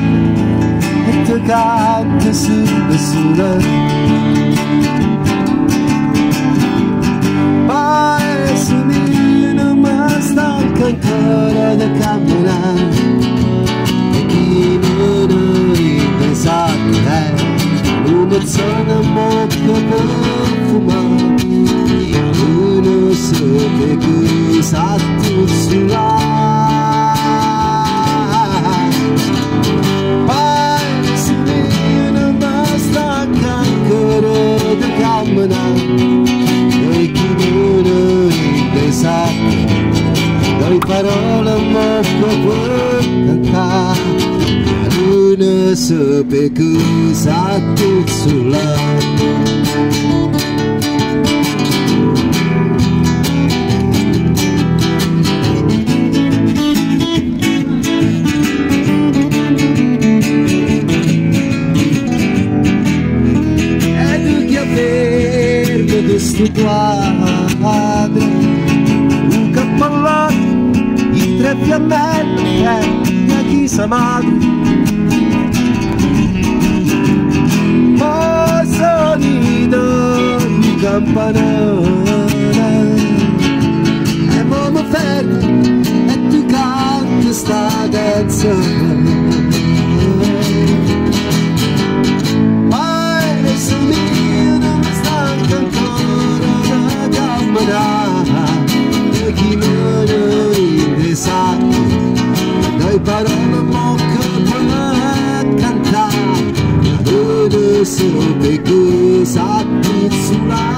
e ti canta sulla sola. Ma se mi non mi stanca ancora di camminare e chi non ride non sono molto profumato, io non so che cosa tu sulla. Pensi che non basta ancora di camminare e chi non ride sa le parole molto può cantare. Non so per cosa tu sulla. E tu che fermo di sto quadro, un cappellotto, i tre fiammelli e chi sa madre. Campanone e mo mi fermo e tu canti sta canzone. Ma se mio non mi stanca ancora da camminare e chi non ride sa le parole mocche per cantare. Non so per cosa tu sulla.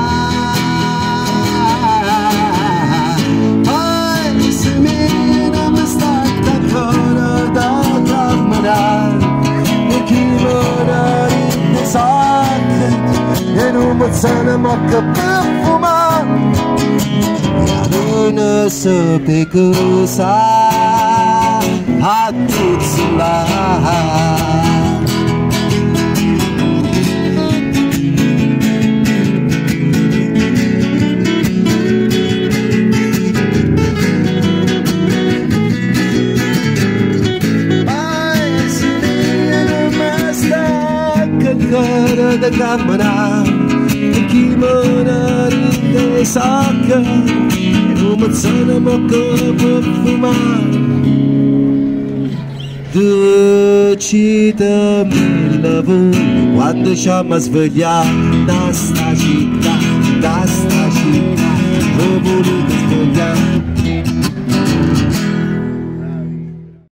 Poi se mi non mi stanca ancora da camminare e chi non ride sacche e non mi sono mocca per fumare. Non so per cosa tu sulla. Ancora da camminare e chi non ride sacca e non mi sono mocca per fumare. Tu citami il lavoro quando ci siamo svegliati da sta città, ho voluto svegliare.